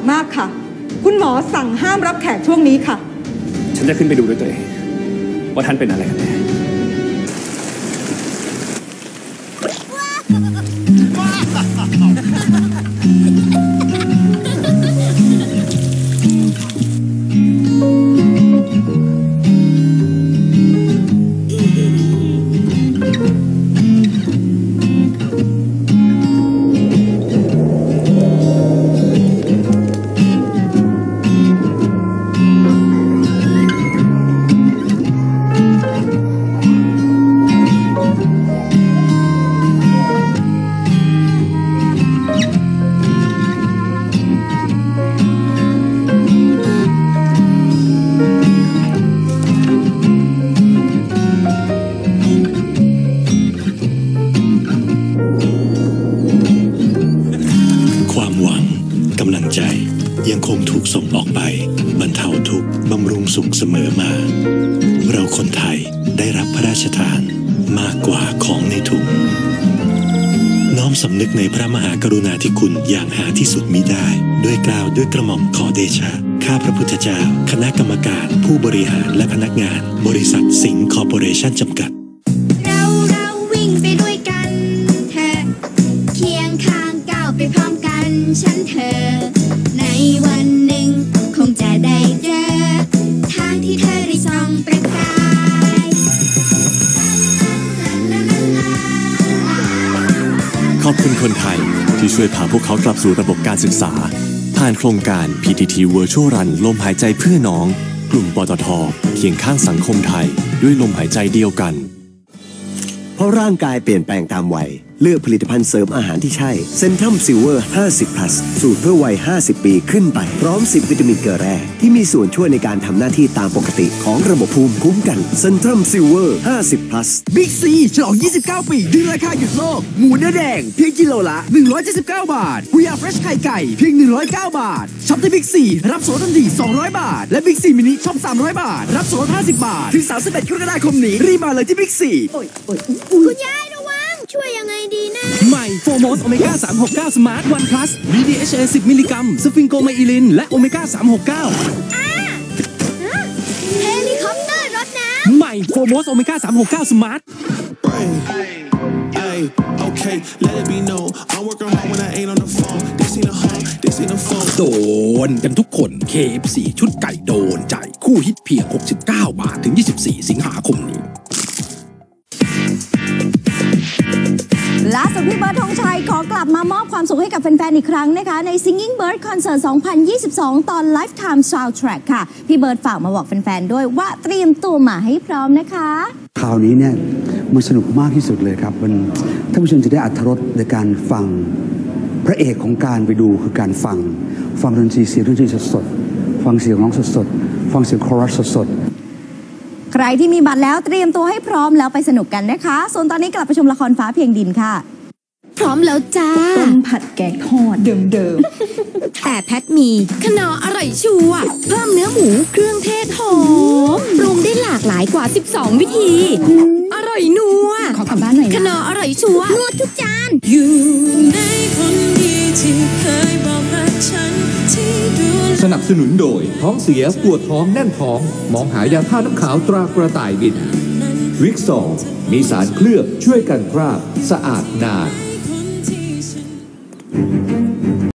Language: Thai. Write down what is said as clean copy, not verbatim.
มากค่ะคุณหมอสั่งห้ามรับแขกช่วงนี้ค่ะฉันจะขึ้นไปดูด้วยตัวเองว่าท่านเป็นอะไรกันแน่ยังคงถูกส่งออกไปบรรเทาทุกข์บำรุงสุขเสมอมาเราคนไทยได้รับพระราชทานมากกว่าของในถุงน้อมสำนึกในพระมหากรุณาธิคุณอย่างหาที่สุดมิได้ด้วยเกล้าด้วยกระหม่อมขอเดชะข้าพระพุทธเจ้าคณะกรรมการผู้บริหารและพนักงานบริษัทสิงห์คอร์ปอเรชั่นจำกัดเราวิ่งไปด้วยกันเธอเคียงข้างก้าวไปพร้อมกันฉันเธอในวันหนึ่งคงจะได้เจอทางที่เธอได้ส่องประกายขอบคุณคนไทยที่ช่วยพาพวกเขากลับสู่ระบบการศึกษาผ่านโครงการ PTT Virtual Run ลมหายใจเพื่อน้องกลุ่มปตท.เคียงข้างสังคมไทยด้วยลมหายใจเดียวกันเพราะร่างกายเปลี่ยนแปลงตามวัยเลือกผลิตภัณฑ์เสริมอาหารที่ใช่เซนทรัมซิลเวอร์50+สูตรเพื่อวัย50 ปีขึ้นไปพร้อม10วิตามินเกลือแร่ที่มีส่วนช่วยในการทำหน้าที่ตามปกติของระบบภูมิคุ้มกันเซนทรัมซิลเวอร์50+ บิ๊กซีฉลอง29 ปีดึงราคาหยุดโลกหมูเนื้อแดงเพียงกิโลละ179 บาทวีอาร์เฟรชไข่ไก่เพียง109 บาทช็อปที่บิ๊กซีรับส่วนทันที200 บาทและบิ๊กซีมินิช็อป300 บาทรับส่วน50 บาทถึง31 กรกฎาคมนี้รีบมาเลยที่บิ๊กซีคุณยายระวังช่วยยังไงดีนะใหม่โฟร์โมสโอเมก้า369สมาร์ทวันพลัส BDHA 10 มิลลิกรัมสฟิงโกไมอิลินและโอเมก้า369 เฮลิคอปเตอร์รถน้ำใหม่โฟร์โมสโอเมก้า369สมาร์ทโดนกันทุกคน KFC ชุดไก่โดนใจคู่ฮิตเพียง69 บาทถึง24 สิงหาคมนี้ล่าสุดพี่เบิร์ดธงชัยขอกลับมามอบความสุขให้กับแฟนๆอีกครั้งนะคะใน Singing Bird Concert 2022 ตอน Lifetime Soundtrack ค่ะพี่เบิร์ดฝากมาบอกแฟนๆด้วยว่าเตรียมตัวมาให้พร้อมนะคะคราวนี้เนี่ยมันสนุกมากที่สุดเลยครับมันท่านผู้ชมจะได้อรรถรสในการฟังพระเอกของการไปดูคือการฟังดนตรีเสียงดนตรีสดๆฟังเสียงร้องสดๆฟังเสียงคอรัสสดใครที่มีบัตรแล้วเตรียมตัวให้พร้อมแล้วไปสนุกกันนะคะส่วนตอนนี้กลับไปชมละครฟ้าเพียงดินค่ะพร้อมแล้วจ้าต้มผัดแกงทอดเดิมแต่แพทมีขนออร่อยชัวเพิ่มเนื้อหมูเครื่องเทศหอมปรุงได้หลากหลายกว่า12วิธีอร่อยนัวขอกลับบ้านหน่อยขนออร่อยชัวนัวทุกจานอยู่ในคนดีที่เคยบอกรักฉันที่ดูสนับสนุนโดยท้องเสียปวดท้องแน่นท้องมองหายาท่าน้ำขาวตรากระต่ายบินวิกซอมีสารเคลือบช่วยกันคราบสะอาดนาน